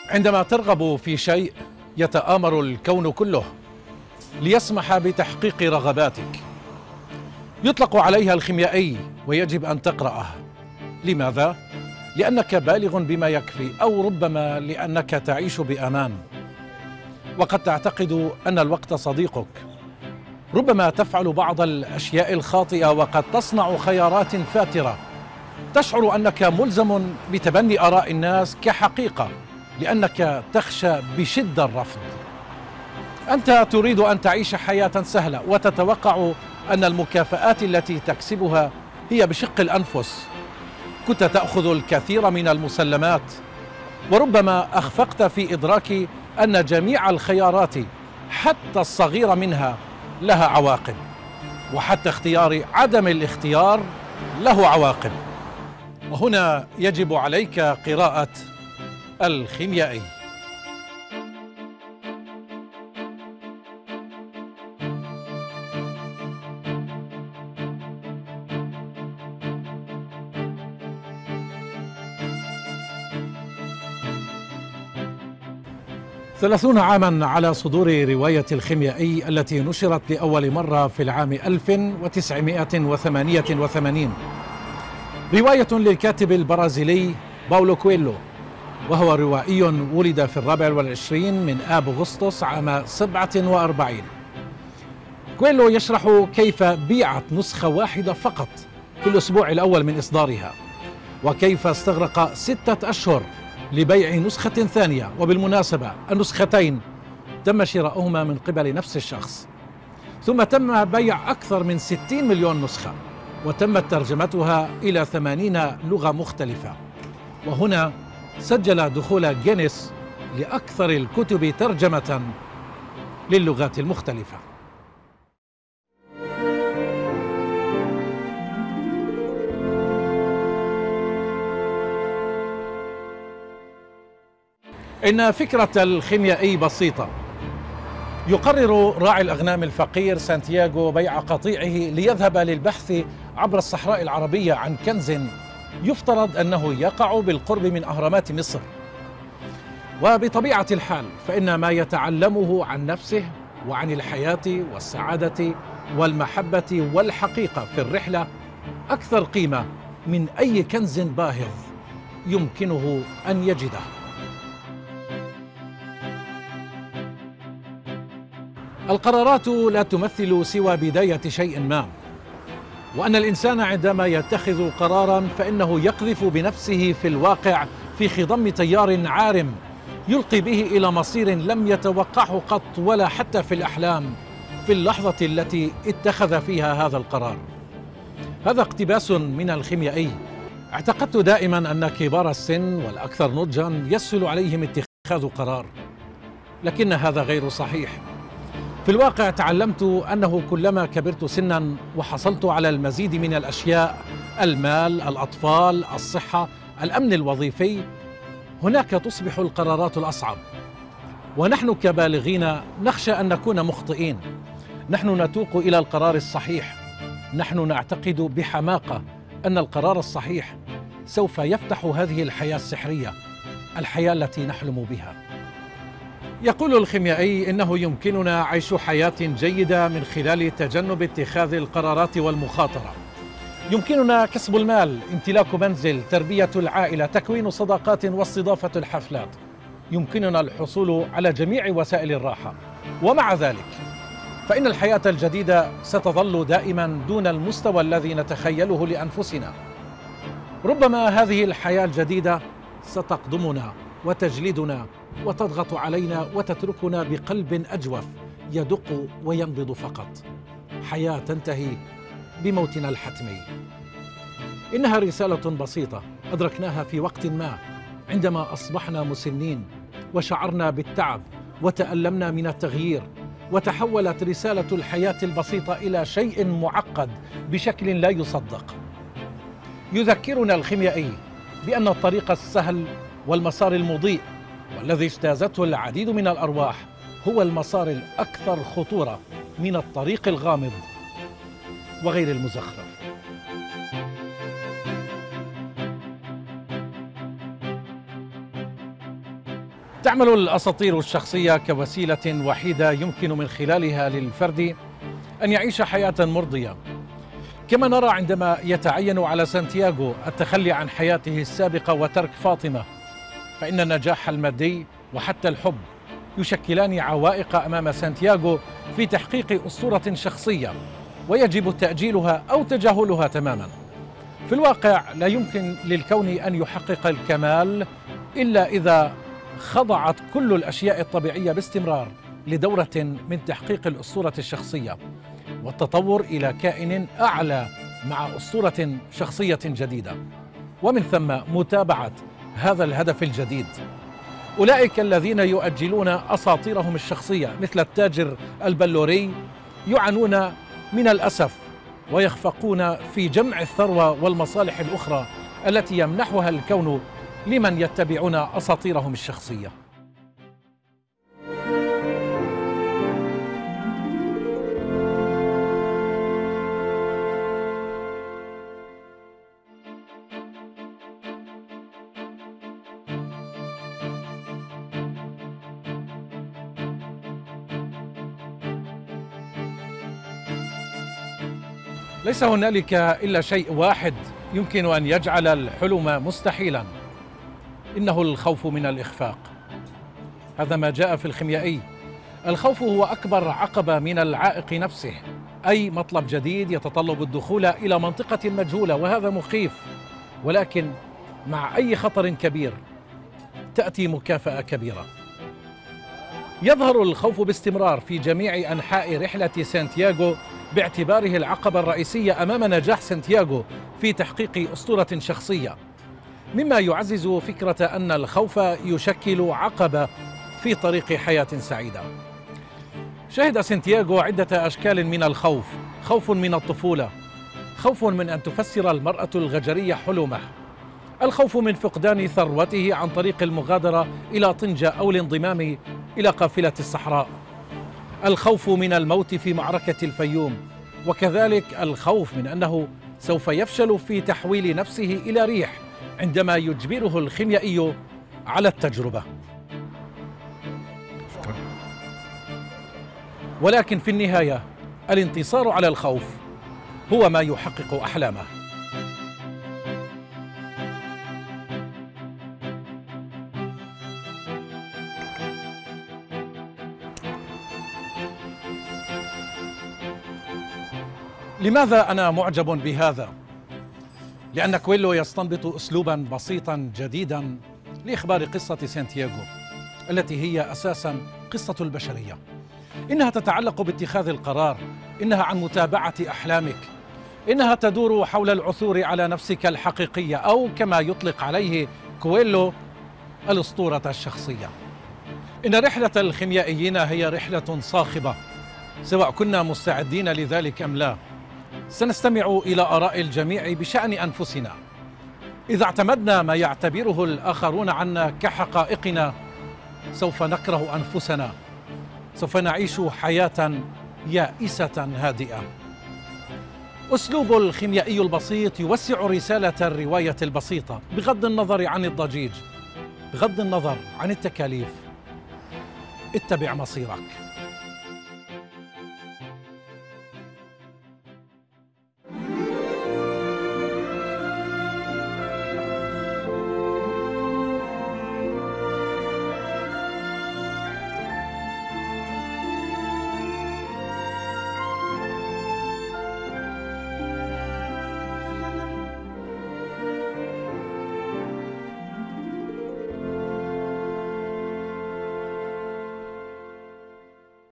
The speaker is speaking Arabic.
عندما ترغب في شيء يتآمر الكون كله ليسمح بتحقيق رغباتك. يطلق عليها الخيميائي ويجب أن تقرأه. لماذا؟ لأنك بالغ بما يكفي، أو ربما لأنك تعيش بأمان. وقد تعتقد أن الوقت صديقك. ربما تفعل بعض الأشياء الخاطئة وقد تصنع خيارات فاترة. تشعر أنك ملزم بتبني آراء الناس كحقيقة لأنك تخشى بشدة الرفض. أنت تريد أن تعيش حياة سهلة وتتوقع أن المكافآت التي تكسبها هي بشق الأنفس. كنت تأخذ الكثير من المسلمات، وربما أخفقت في إدراك أن جميع الخيارات حتى الصغيرة منها لها عواقب، وحتى اختيار عدم الاختيار له عواقب. وهنا يجب عليك قراءة الخيميائي. ثلاثون عاما على صدور رواية الخيميائي التي نشرت لأول مرة في العام 1988. رواية للكاتب البرازيلي باولو كويلو، وهو روائي ولد في 24 من آب أغسطس عام 47. كويلو يشرح كيف بيعت نسخة واحدة فقط في الأسبوع الأول من إصدارها، وكيف استغرق 6 أشهر لبيع نسخة ثانية. وبالمناسبة النسختين تم شراؤهما من قبل نفس الشخص، ثم تم بيع أكثر من 60 مليون نسخة، وتمت ترجمتها إلى 80 لغة مختلفة. وهنا سجل دخول جينيس لأكثر الكتب ترجمة للغات المختلفة. إن فكرة الخيميائي بسيطة. يقرر راعي الأغنام الفقير سانتياغو بيع قطيعه ليذهب للبحث عبر الصحراء العربية عن كنز يفترض أنه يقع بالقرب من أهرامات مصر. وبطبيعة الحال فإن ما يتعلمه عن نفسه وعن الحياة والسعادة والمحبة والحقيقة في الرحلة أكثر قيمة من أي كنز باهظ يمكنه أن يجده. القرارات لا تمثل سوى بداية شيء ما، وأن الإنسان عندما يتخذ قرارا فإنه يقذف بنفسه في الواقع في خضم تيار عارم يلقي به إلى مصير لم يتوقعه قط ولا حتى في الأحلام في اللحظة التي اتخذ فيها هذا القرار. هذا اقتباس من الخيميائي. اعتقدت دائما أن كبار السن والأكثر نضجا يسهل عليهم اتخاذ قرار، لكن هذا غير صحيح. في الواقع تعلمت أنه كلما كبرت سنا وحصلت على المزيد من الأشياء، المال، الأطفال، الصحة، الأمن الوظيفي، هناك تصبح القرارات الأصعب. ونحن كبالغين نخشى أن نكون مخطئين. نحن نتوق إلى القرار الصحيح. نحن نعتقد بحماقة أن القرار الصحيح سوف يفتح هذه الحياة السحرية، الحياة التي نحلم بها. يقول الخيميائي إنه يمكننا عيش حياة جيدة من خلال تجنب اتخاذ القرارات والمخاطرة. يمكننا كسب المال، امتلاك منزل، تربية العائلة، تكوين صداقات واستضافة الحفلات. يمكننا الحصول على جميع وسائل الراحة، ومع ذلك فإن الحياة الجديدة ستظل دائما دون المستوى الذي نتخيله لأنفسنا. ربما هذه الحياة الجديدة ستقدمنا وتجلدنا وتضغط علينا وتتركنا بقلب أجوف يدق وينبض فقط، حياة تنتهي بموتنا الحتمي. إنها رسالة بسيطة أدركناها في وقت ما عندما أصبحنا مسنين وشعرنا بالتعب وتألمنا من التغيير، وتحولت رسالة الحياة البسيطة إلى شيء معقد بشكل لا يصدق. يذكرنا الخيميائي بأن الطريق السهل والمسار المضيء والذي اجتازته العديد من الأرواح هو المسار الأكثر خطورة من الطريق الغامض وغير المزخرف. تعمل الأساطير الشخصية كوسيلة وحيدة يمكن من خلالها للفرد أن يعيش حياة مرضية، كما نرى عندما يتعين على سانتياغو التخلي عن حياته السابقة وترك فاطمة، فإن النجاح المادي وحتى الحب يشكلان عوائق أمام سانتياغو في تحقيق أسطورة شخصية، ويجب تأجيلها أو تجاهلها تماما. في الواقع لا يمكن للكون أن يحقق الكمال إلا إذا خضعت كل الأشياء الطبيعية باستمرار لدورة من تحقيق الأسطورة الشخصية والتطور إلى كائن أعلى مع أسطورة شخصية جديدة، ومن ثم متابعة هذا الهدف الجديد. أولئك الذين يؤجلون أساطيرهم الشخصية مثل التاجر البلوري يعانون من الأسف ويخفقون في جمع الثروة والمصالح الأخرى التي يمنحها الكون لمن يتبعون أساطيرهم الشخصية. ليس هنالك إلا شيء واحد يمكن أن يجعل الحلم مستحيلا، إنه الخوف من الإخفاق. هذا ما جاء في الخيميائي. الخوف هو أكبر عقبة من العائق نفسه، أي مطلب جديد يتطلب الدخول إلى منطقة مجهولة، وهذا مخيف، ولكن مع أي خطر كبير تأتي مكافأة كبيرة. يظهر الخوف باستمرار في جميع أنحاء رحلة سانتياغو باعتباره العقبة الرئيسية أمام نجاح سانتياغو في تحقيق أسطورة شخصية، مما يعزز فكرة أن الخوف يشكل عقبة في طريق حياة سعيدة. شهد سانتياغو عدة أشكال من الخوف: خوف من الطفولة، خوف من أن تفسر المرأة الغجرية حلمه، الخوف من فقدان ثروته عن طريق المغادرة إلى طنجة أو الانضمام إلى قافلة الصحراء، الخوف من الموت في معركة الفيوم، وكذلك الخوف من أنه سوف يفشل في تحويل نفسه إلى ريح عندما يجبره الخيميائي على التجربة. ولكن في النهاية الانتصار على الخوف هو ما يحقق أحلامه. لماذا أنا معجب بهذا؟ لأن كويلو يستنبط أسلوبا بسيطا جديدا لإخبار قصة سانتياغو التي هي أساسا قصة البشرية. إنها تتعلق باتخاذ القرار، إنها عن متابعة أحلامك، إنها تدور حول العثور على نفسك الحقيقية، أو كما يطلق عليه كويلو الأسطورة الشخصية. إن رحلة الخيميائيين هي رحلة صاخبة، سواء كنا مستعدين لذلك أم لا. سنستمع إلى آراء الجميع بشأن أنفسنا. إذا اعتمدنا ما يعتبره الآخرون عنا كحقائقنا سوف نكره أنفسنا، سوف نعيش حياة يائسة هادئة. أسلوب الخيميائي البسيط يوسع رسالة الرواية البسيطة بغض النظر عن الضجيج، بغض النظر عن التكاليف. اتبع مصيرك.